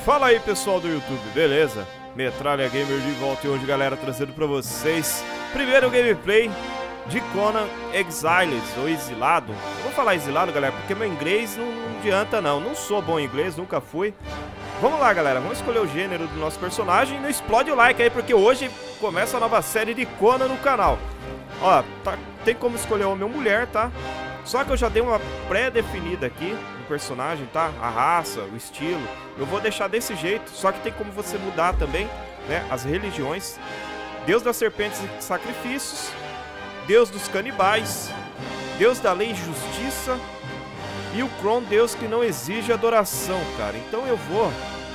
Fala aí pessoal do YouTube, beleza? Metralha Gamer de volta e hoje galera trazendo pra vocês primeiro gameplay de Conan Exiles, ou Exilado. Eu vou falar exilado galera, porque meu inglês não adianta não sou bom em inglês, nunca fui. Vamos lá galera, vamos escolher o gênero do nosso personagem e não explode o like aí, porque hoje começa a nova série de Conan no canal. Ó, tem como escolher homem ou mulher, tá? Só que eu já dei uma pré-definida aqui no personagem, tá? A raça, o estilo. Eu vou deixar desse jeito, só que tem como você mudar também, né? As religiões. Deus das serpentes e sacrifícios. Deus dos canibais. Deus da lei e justiça. E o Kron, Deus que não exige adoração, cara. Então eu vou...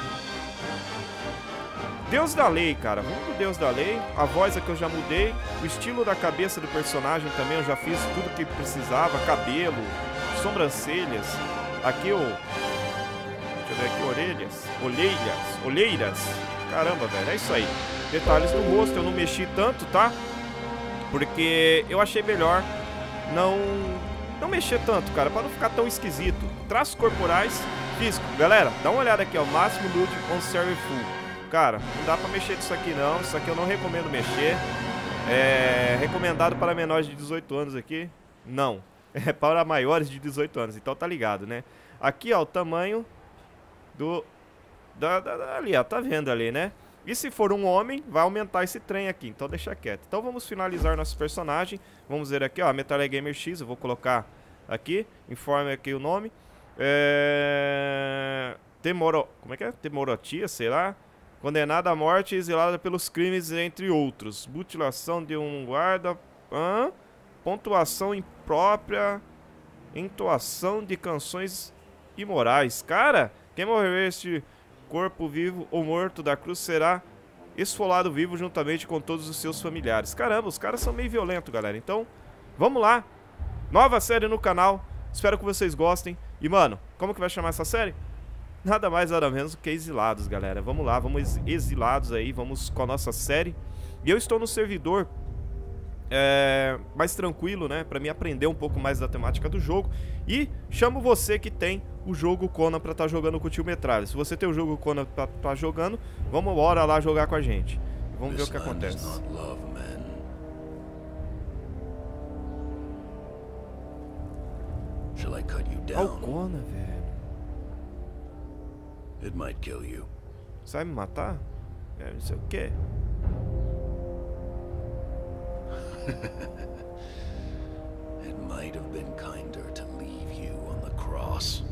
Deus da lei, cara. Vamos pro Deus da lei. A voz aqui eu já mudei. O estilo da cabeça do personagem também eu já fiz tudo que precisava. Cabelo, sobrancelhas. Aqui o... Deixa eu ver aqui, olheiras. Caramba, velho, é isso aí. Detalhes do rosto, eu não mexi tanto, tá? Porque eu achei melhor não mexer tanto, cara, pra não ficar tão esquisito. Traços corporais, físico. Galera, dá uma olhada aqui, ó. Máximo Load on Server Full. Cara, não dá pra mexer disso aqui não. Isso aqui eu não recomendo mexer. É recomendado para menores de 18 anos aqui. Não, é para maiores de 18 anos. Então tá ligado, né? Aqui, ó, o tamanho do... ali, ó, tá vendo ali, né? E se for um homem, vai aumentar esse trem aqui. Então deixa quieto. Então vamos finalizar nosso personagem. Vamos ver aqui, ó, Metralha Gamer X. Eu vou colocar aqui. Informe aqui o nome. Como é que é? Temorotia, sei lá. Condenada à morte e exilada pelos crimes, entre outros. Mutilação de um guarda. Pontuação imprópria. Entoação de canções imorais. Cara, quem morrer este corpo vivo ou morto da cruz será esfolado vivo juntamente com todos os seus familiares. Caramba, os caras são meio violentos, galera. Então, vamos lá. Nova série no canal. Espero que vocês gostem. E, mano, como que vai chamar essa série? Nada mais, nada menos do que Exilados, galera. Vamos lá, vamos exilados aí. Vamos com a nossa série. E eu estou no servidor mais tranquilo, né? Pra mim aprender um pouco mais da temática do jogo. E chamo você que tem o jogo Conan pra estar jogando com o tio Metralha. Se você tem o jogo Conan pra estar jogando, vamos embora lá jogar com a gente. Vamos ver o que acontece. Olha o Conan, velho. It might kill you. Você vai me matar? Não sei o quê. It might have been kinder to leave you on the cross.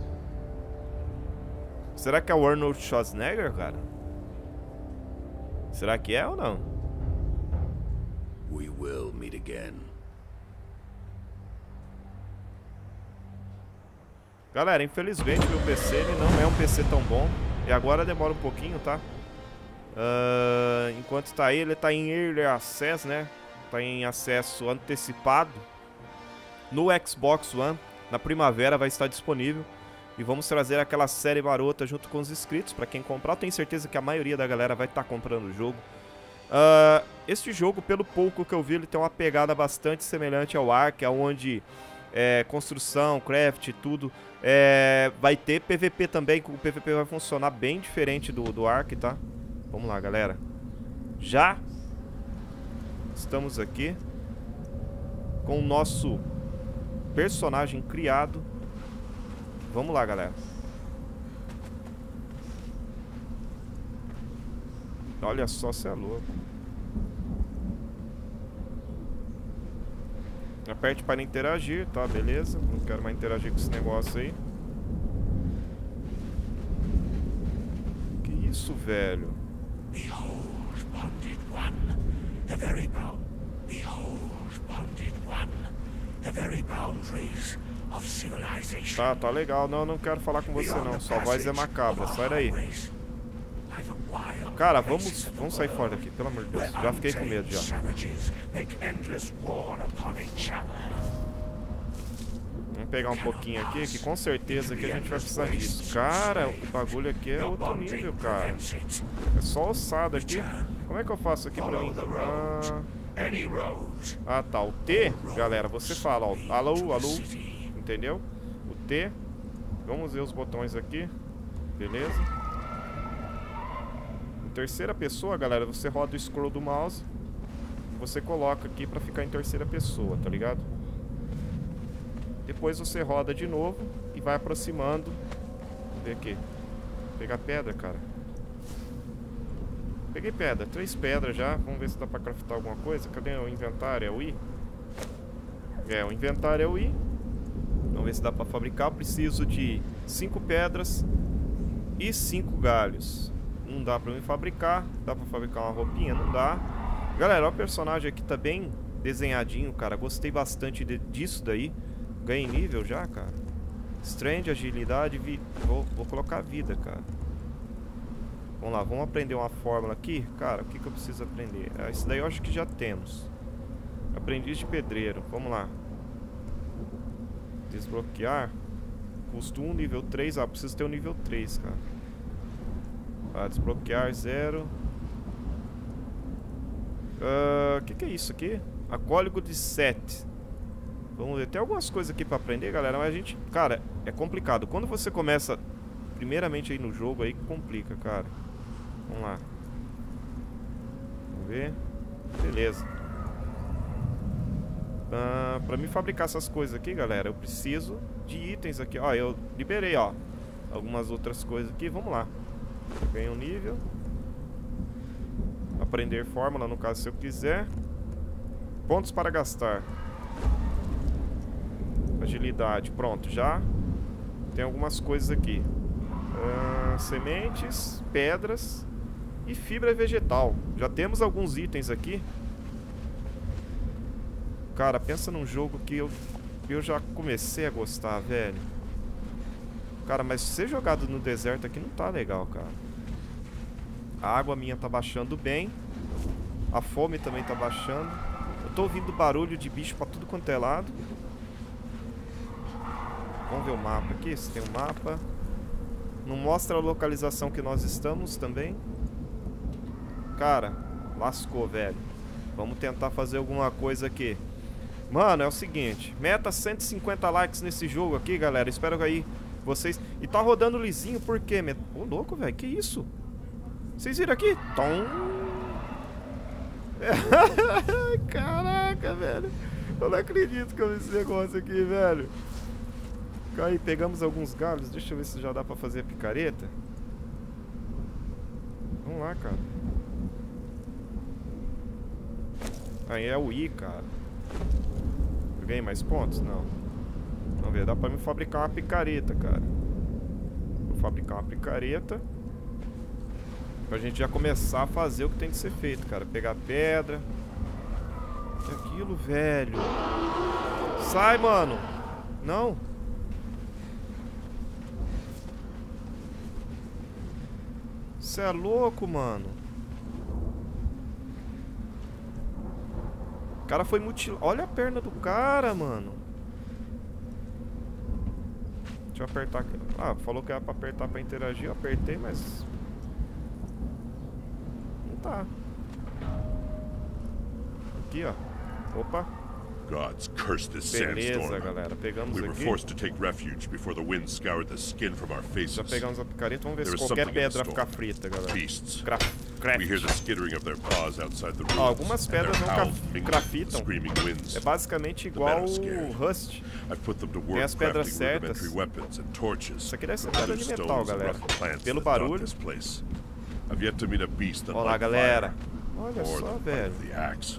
Será que é o Arnold Schwarzenegger, cara? Será que é ou não? We will meet again. Galera, infelizmente meu PC ele não é um PC tão bom. E agora demora um pouquinho, tá? Enquanto está aí, ele está em Early Access, né? Está em acesso antecipado. No Xbox One, na primavera vai estar disponível. E vamos trazer aquela série marota junto com os inscritos. Para quem comprar, eu tenho certeza que a maioria da galera vai estar comprando o jogo. Este jogo, pelo pouco que eu vi, ele tem uma pegada bastante semelhante ao Ark, onde construção, craft, tudo. Vai ter PVP também, o PVP vai funcionar bem diferente do Ark, tá? Vamos lá, galera. Já estamos aqui com o nosso personagem criado. Vamos lá, galera. Olha só, você é louco. Aperte para interagir, tá? Beleza. Não quero mais interagir com esse negócio aí. Que isso, velho? Behold, bonded one, the very boundaries of civilization. Tá legal. Não quero falar com você não. Sua voz é macabra. Sai daí. Cara, vamos sair fora daqui, pelo amor de Deus. Já fiquei com medo já. Vamos pegar um pouquinho aqui, que com certeza que a gente vai precisar disso. Cara, o bagulho aqui é outro nível, cara. É só ossada aqui. Como é que eu faço aqui pra mim? Tá. O T, galera, você fala, ó. Alô. Entendeu? O T. Vamos ver os botões aqui. Beleza? terceira pessoa, galera, você roda o scroll do mouse. Você coloca aqui pra ficar em terceira pessoa, tá ligado? Depois você roda de novo e vai aproximando. Vamos ver aqui. Vou pegar pedra, cara. Peguei pedra, 3 pedras já. Vamos ver se dá pra craftar alguma coisa. Cadê o inventário? É o I? É, o inventário é o I. Vamos ver se dá pra fabricar. Eu preciso de 5 pedras e 5 galhos. Não dá pra me fabricar. Dá pra fabricar uma roupinha? Não dá. Galera, o personagem aqui tá bem desenhadinho, cara. Gostei bastante disso daí. Ganhei nível já, cara. Strength, agilidade, vida. Vou colocar vida, cara. Vamos lá, vamos aprender uma fórmula aqui. Cara, o que eu preciso aprender? Isso daí eu acho que já temos. Aprendiz de pedreiro, vamos lá. Desbloquear. Custo 1, nível 3. Ah, preciso ter o nível 3, cara. Ah, desbloquear 0. Que é isso aqui? Acóligo de 7. Vamos ver, tem algumas coisas aqui pra aprender, galera. Mas a gente, cara, é complicado. Quando você começa primeiramente aí no jogo, aí complica, cara. Vamos lá. Vamos ver. Beleza. Pra me fabricar essas coisas aqui, galera, eu preciso de itens aqui. Ó, eu liberei, ó, algumas outras coisas aqui. Vamos lá. Ganhei um nível. Aprender fórmula, no caso, se eu quiser. Pontos para gastar. Agilidade, pronto, já tem algumas coisas aqui. Sementes, pedras e fibra vegetal. Já temos alguns itens aqui. Cara, pensa num jogo que eu já comecei a gostar, velho. Cara, mas ser jogado no deserto aqui não tá legal, cara. A água minha tá baixando bem. A fome também tá baixando. Eu tô ouvindo barulho de bicho pra tudo quanto é lado. Vamos ver o mapa aqui, se tem um mapa. Não mostra a localização que nós estamos também. Cara, lascou, velho. Vamos tentar fazer alguma coisa aqui. Mano, é o seguinte. Meta 150 likes nesse jogo aqui, galera. Espero que aí vocês... E tá rodando lisinho, por quê? Ô, louco, velho, que isso? Vocês viram aqui? Tom. Caraca, velho. Eu não acredito que eu vi esse negócio aqui, velho. Aí, pegamos alguns galhos. Deixa eu ver se já dá pra fazer a picareta. Vamos lá, cara. Aí é o I, cara. Eu ganhei mais pontos? Não. Vamos ver, dá pra me fabricar uma picareta, cara. Vou fabricar uma picareta pra gente já começar a fazer o que tem que ser feito, cara. Pegar pedra. Que aquilo, velho. Sai, mano. Não. Você é louco, mano. O cara foi mutilado. Olha a perna do cara, mano. Deixa eu apertar aqui. Ah, falou que era pra apertar pra interagir. Eu apertei, mas... não tá. Aqui, ó. Opa. Gods curse this Beleza, sandstorm. galera. Pegamos We were aqui. forced to take refuge before the wind scoured the skin from our faces. Já pegamos a picareta. Vamos ver There se is qualquer something in the pedra ficar storm. frita, galera. Beasts. Craft. We hear the skittering of their paws outside the ruins. Algumas and their pedras não howl mingles with the crafitam. screaming winds. É basicamente igual o Rust. I've put them to Tem work as pedras crafting certas. rudimentary weapons and torches. Isso aqui deve ser and pedra other de metal, stones and galera. rough plants Pelo that dot barulho. this place. I've yet to meet a beast that Olha lá, like galera. fire, Olha or só, the bite velho. of the axe.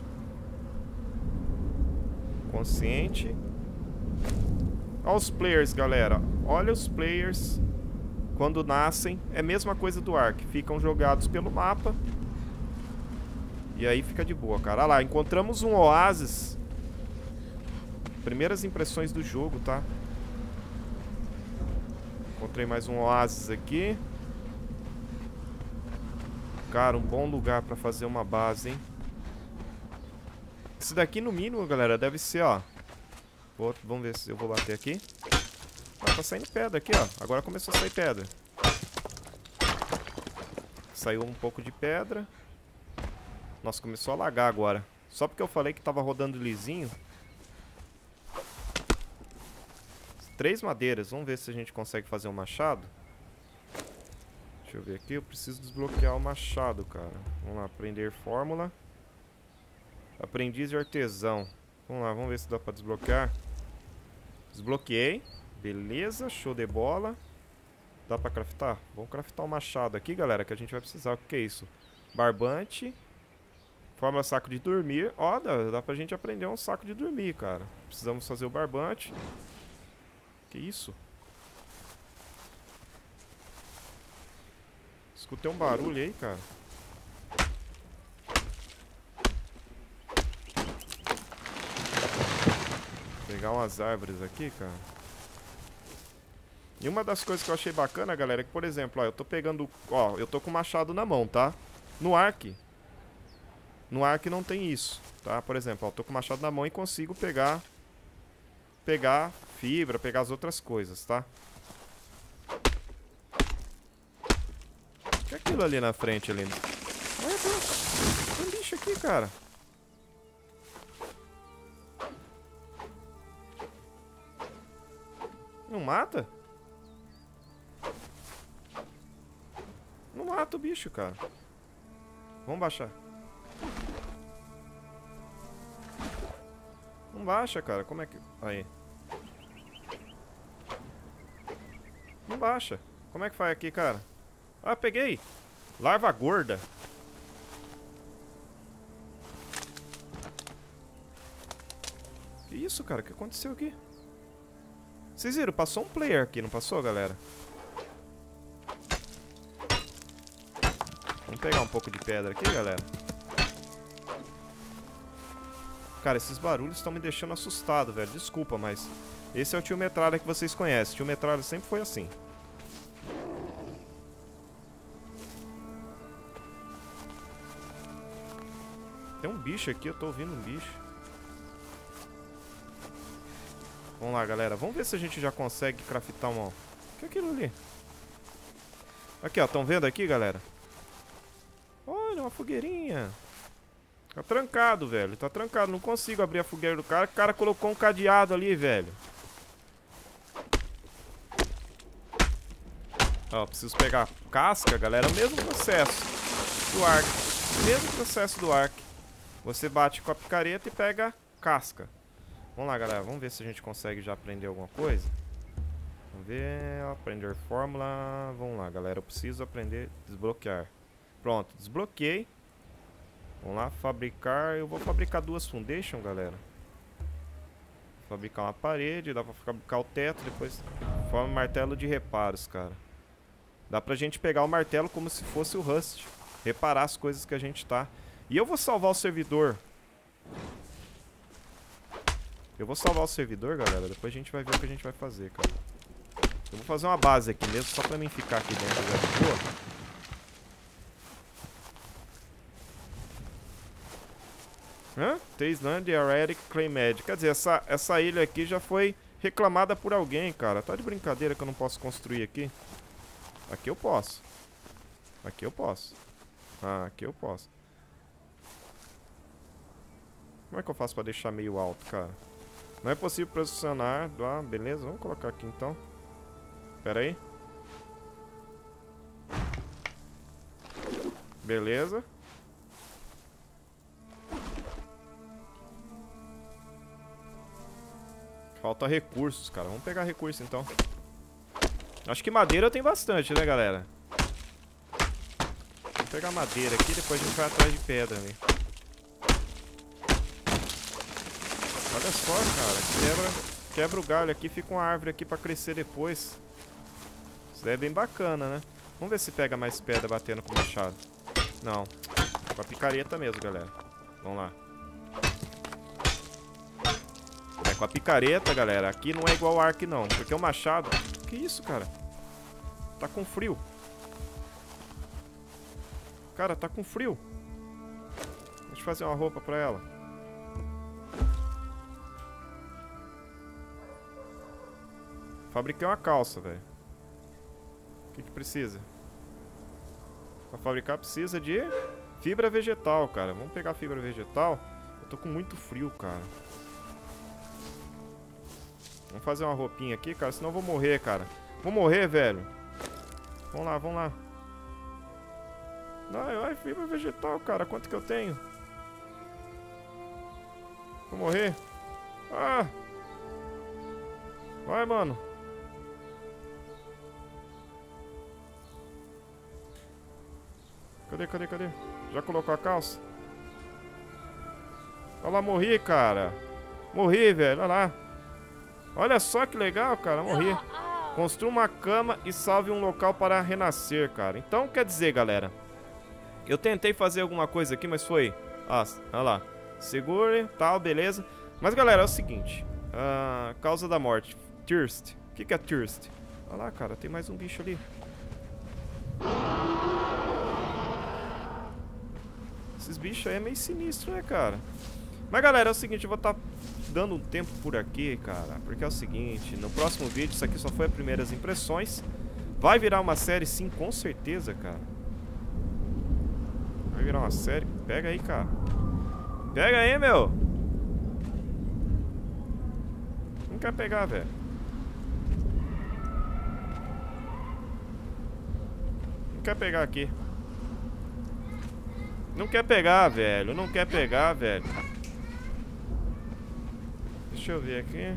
Consciente. Olha os players, galera. Olha os players. Quando nascem, é a mesma coisa do Ark. Ficam jogados pelo mapa. E aí fica de boa, cara. Olha lá, encontramos um oásis. Primeiras impressões do jogo, tá? Encontrei mais um oásis aqui. Cara, um bom lugar pra fazer uma base, hein? Esse daqui, no mínimo, galera, deve ser, ó. Vamos ver se eu vou bater aqui. Ah, tá saindo pedra aqui, ó. Agora começou a sair pedra. Saiu um pouco de pedra. Nossa, começou a lagar agora. Só porque eu falei que tava rodando lisinho. 3 madeiras. Vamos ver se a gente consegue fazer um machado. Deixa eu ver aqui, eu preciso desbloquear o machado, cara. Vamos lá, aprender fórmula. Aprendiz e artesão. Vamos lá, vamos ver se dá pra desbloquear. Desbloqueei. Beleza, show de bola. Dá pra craftar? Vamos craftar o machado aqui, galera, que a gente vai precisar. O que é isso? Barbante. Fórmula saco de dormir. Ó, dá pra gente aprender um saco de dormir, cara. Precisamos fazer o barbante. Que isso? Escutei um barulho aí, cara. Vou pegar umas árvores aqui, cara. E uma das coisas que eu achei bacana, galera, é que, por exemplo, ó, eu tô pegando... Ó, eu tô com o machado na mão, tá? No Ark não tem isso, tá? Por exemplo, ó, eu tô com o machado na mão e consigo pegar fibra, pegar as outras coisas, tá? O que é aquilo ali na frente, ali? Olha, tem um bicho aqui, cara. Não mata? Não mata o bicho, cara. Vamos baixar. Não baixa, cara. Como é que... Aí. Não baixa. Como é que faz aqui, cara? Ah, peguei. Larva gorda. Que isso, cara? O que aconteceu aqui? Vocês viram? Passou um player aqui, não passou, galera? Vamos pegar um pouco de pedra aqui, galera. Cara, esses barulhos estão me deixando assustado, velho. Desculpa, mas... Esse é o Tio Metralha que vocês conhecem. Tio Metralha sempre foi assim. Tem um bicho aqui, eu tô ouvindo um bicho. Vamos lá, galera. Vamos ver se a gente já consegue craftar uma... O que é aquilo ali? Aqui, ó. Estão vendo aqui, galera? Olha, uma fogueirinha. Tá trancado, velho. Tá trancado. Não consigo abrir a fogueira do cara. O cara colocou um cadeado ali, velho. Ó, preciso pegar casca, galera. O mesmo processo do Ark. Mesmo processo do Ark. Você bate com a picareta e pega casca. Vamos lá, galera. Vamos ver se a gente consegue já aprender alguma coisa. Vamos ver. Aprender fórmula. Vamos lá, galera. Eu preciso aprender a desbloquear. Pronto, desbloqueei. Vamos lá, fabricar. Eu vou fabricar 2 foundation, galera. Fabricar uma parede. Dá pra fabricar o teto. Depois forma martelo de reparos, cara. Dá pra gente pegar o martelo como se fosse o Rust. Reparar as coisas que a gente tá. E eu vou salvar o servidor. Eu vou salvar o servidor, galera. Depois a gente vai ver o que a gente vai fazer, cara. Eu vou fazer uma base aqui mesmo, só pra mim ficar aqui dentro da boa. Hã? Taysland e Eric Claymed. Quer dizer, essa ilha aqui já foi reclamada por alguém, cara. Tá de brincadeira que eu não posso construir aqui. Aqui eu posso. Aqui eu posso. Ah, aqui eu posso. Como é que eu faço pra deixar meio alto, cara? Não é possível posicionar. Ah, beleza. Vamos colocar aqui então. Pera aí. Beleza. Falta recursos, cara. Vamos pegar recurso então. Acho que madeira tem bastante, né, galera? Vamos pegar madeira aqui, depois a gente vai atrás de pedra, né? Olha só, cara. Quebra o galho aqui, fica uma árvore aqui pra crescer depois. Isso daí é bem bacana, né? Vamos ver se pega mais pedra batendo com o machado. Não. Com a picareta mesmo, galera. Vamos lá. É, com a picareta, galera. Aqui não é igual ao Ark, não. Porque o machado... Que isso, cara? Tá com frio. Cara, tá com frio. Deixa eu fazer uma roupa pra ela. Fabriquei uma calça, velho. O que precisa? Pra fabricar precisa de fibra vegetal, cara. Vamos pegar fibra vegetal. Eu tô com muito frio, cara. Vamos fazer uma roupinha aqui, cara. Senão eu vou morrer, cara. Vou morrer, velho. Vamos lá, vamos lá. Ai, fibra vegetal, cara. Quanto que eu tenho? Vou morrer. Ah! Vai, mano. Cadê? Já colocou a calça? Olha lá, morri, cara. Morri, velho. Olha lá. Olha só que legal, cara. Morri. Construa uma cama e salve um local para renascer, cara. Então, quer dizer, galera, eu tentei fazer alguma coisa aqui, mas foi... olha lá. Segure, tal, beleza. Mas, galera, é o seguinte. Causa da morte. Thirst. O que é thirst? Olha lá, cara. Tem mais um bicho ali. Esses bichos aí é meio sinistro, né, cara? Mas, galera, é o seguinte. Eu vou estar dando um tempo por aqui, cara. Porque é o seguinte. No próximo vídeo, isso aqui só foi as primeiras impressões. Vai virar uma série, sim, com certeza, cara. Vai virar uma série. Pega aí, cara. Pega aí, meu. Não quer pegar, velho. Não quer pegar aqui. Não quer pegar, velho. Não quer pegar, velho. Deixa eu ver aqui.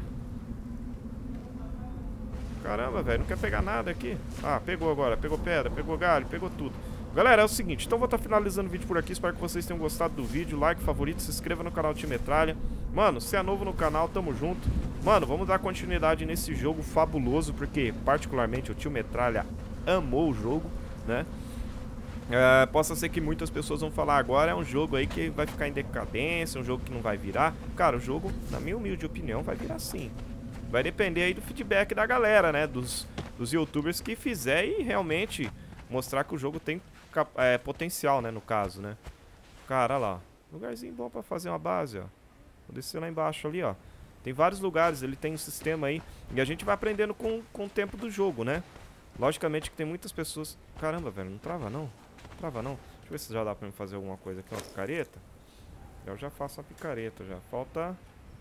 Caramba, velho. Não quer pegar nada aqui. Ah, pegou agora. Pegou pedra, pegou galho, pegou tudo. Galera, é o seguinte. Então vou estar finalizando o vídeo por aqui. Espero que vocês tenham gostado do vídeo. Like, favorito, se inscreva no canal Tio Metralha. Mano, se é novo no canal, tamo junto. Mano, vamos dar continuidade nesse jogo fabuloso. Porque, particularmente, o Tio Metralha amou o jogo, né? Possa ser que muitas pessoas vão falar agora é um jogo aí que vai ficar em decadência, um jogo que não vai virar. Cara, o jogo, na minha humilde opinião, vai virar sim. Vai depender aí do feedback da galera, né? Dos youtubers que fizer e realmente mostrar que o jogo tem potencial, né? No caso, né? Cara, olha lá. Lugarzinho bom pra fazer uma base, ó. Vou descer lá embaixo ali, ó. Tem vários lugares, ele tem um sistema aí. E a gente vai aprendendo com o tempo do jogo, né? Logicamente que tem muitas pessoas... Caramba, velho, não trava não? Trava não. Deixa eu ver se já dá pra me fazer alguma coisa aqui. Uma picareta. Eu já faço uma picareta já. Falta...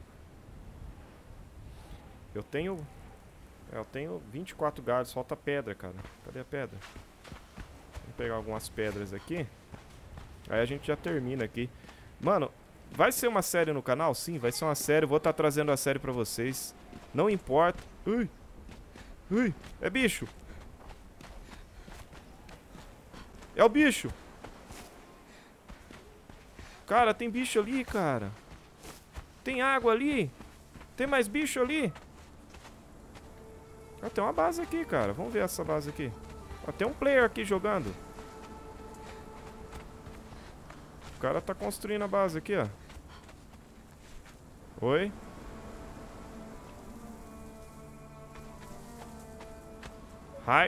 Eu tenho 24 galhos. Falta pedra, cara. Cadê a pedra? Vamos pegar algumas pedras aqui. Aí a gente já termina aqui. Mano, vai ser uma série no canal? Sim, vai ser uma série. Vou estar trazendo a série pra vocês. Não importa. Ui! Ui! É bicho! É o bicho. Cara, tem bicho ali, cara. Tem água ali. Tem mais bicho ali. Tem uma base aqui, cara. Vamos ver essa base aqui. Tem um player aqui jogando. O cara tá construindo a base aqui, ó. Oi? Hi.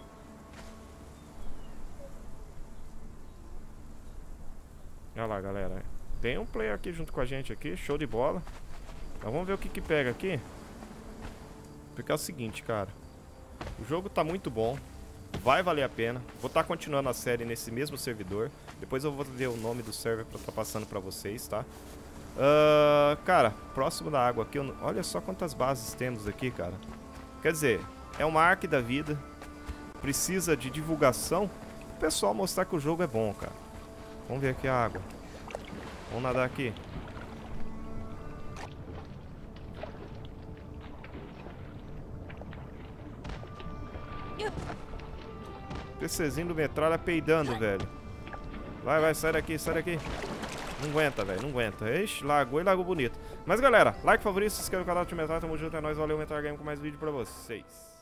Olha lá, galera. Tem um player aqui junto com a gente aqui. Show de bola. Então vamos ver o que que pega aqui. Porque é o seguinte, cara. O jogo tá muito bom. Vai valer a pena. Vou estar continuando a série nesse mesmo servidor. Depois eu vou ver o nome do server pra estar passando pra vocês, tá? Cara, próximo da água aqui. Olha só quantas bases temos aqui, cara. Quer dizer, é uma arc da vida. Precisa de divulgação. O pessoal mostrar que o jogo é bom, cara. Vamos ver aqui a água. Vamos nadar aqui. PCzinho do Metralha peidando, velho. Vai, sai daqui, sai daqui. Não aguenta, velho, não aguenta. Ixi, lagou e lagou bonito. Mas, galera, like, favorito, se inscreve no canal do Tio Metralha. Tamo junto, é nóis. Valeu, Metralha Game, com mais vídeo pra vocês.